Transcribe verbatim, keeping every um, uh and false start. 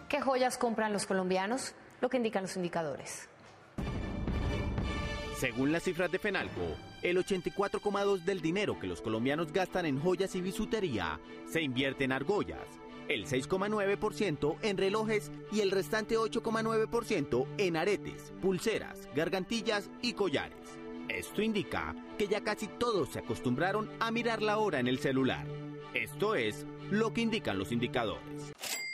¿Qué joyas compran los colombianos? Lo que indican los indicadores. Según las cifras de Fenalco, el ochenta y cuatro coma dos por ciento del dinero que los colombianos gastan en joyas y bisutería se invierte en argollas, el seis coma nueve por ciento en relojes y el restante ocho coma nueve por ciento en aretes, pulseras, gargantillas y collares. Esto indica que ya casi todos se acostumbraron a mirar la hora en el celular. Esto es lo que indican los indicadores.